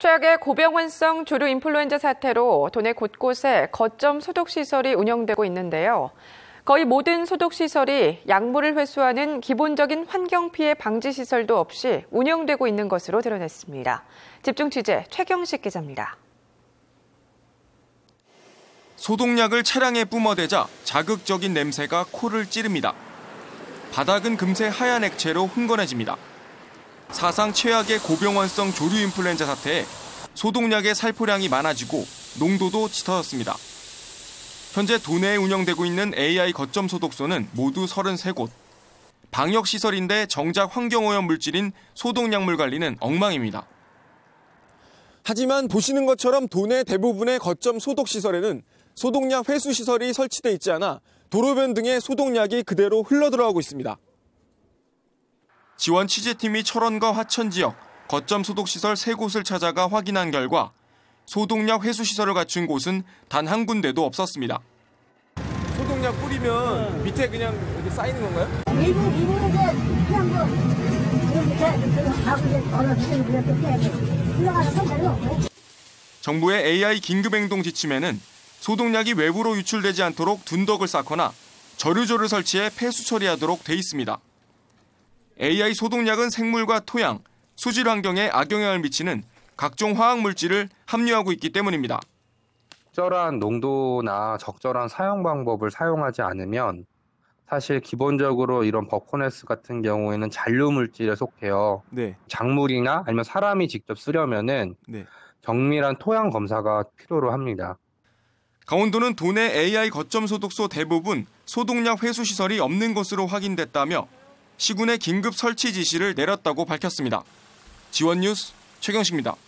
최악의 고병환성 조류 인플루엔자 사태로 도내 곳곳에 거점 소독시설이 운영되고 있는데요. 거의 모든 소독시설이 약물을 회수하는 기본적인 환경피해 방지 시설도 없이 운영되고 있는 것으로 드러냈습니다. 집중 취재 최경식 기자입니다. 소독약을 차량에 뿜어대자 자극적인 냄새가 코를 찌릅니다. 바닥은 금세 하얀 액체로 흥건해집니다. 사상 최악의 고병환성 조류 인플루엔자 사태에 소독약의 살포량이 많아지고 농도도 짙어졌습니다. 현재 도내에 운영되고 있는 AI 거점 소독소는 모두 33곳. 방역시설인데 정작 환경오염 물질인 소독약물 관리는 엉망입니다. 하지만 보시는 것처럼 도내 대부분의 거점 소독시설에는 소독약 회수시설이 설치돼 있지 않아 도로변 등에 소독약이 그대로 흘러들어가고 있습니다. 지원 취재팀이 철원과 화천 지역 거점 소독시설 3곳을 찾아가 확인한 결과 소독약 회수시설을 갖춘 곳은 단 한 군데도 없었습니다. 소독약 뿌리면 밑에 그냥 이렇게 쌓이는 건가요? 정부의 AI 긴급행동 지침에는 소독약이 외부로 유출되지 않도록 둔덕을 쌓거나 저류조를 설치해 폐수 처리하도록 돼 있습니다. AI 소독약은 생물과 토양, 수질 환경에 악영향을 미치는 각종 화학물질을 함유하고 있기 때문입니다. 적절한 농도나 적절한 사용 방법을 사용하지 않으면 사실 기본적으로 이런 버코네스 같은 경우에는 잔류 물질에 속해요. 작물이나 아니면 사람이 직접 쓰려면은 정밀한 토양 검사가 필요로 합니다. 강원도는 도내 AI 거점 소독소 대부분 소독약 회수 시설이 없는 것으로 확인됐다며 시군에 긴급 설치 지시를 내렸다고 밝혔습니다. 지원뉴스 최경식입니다.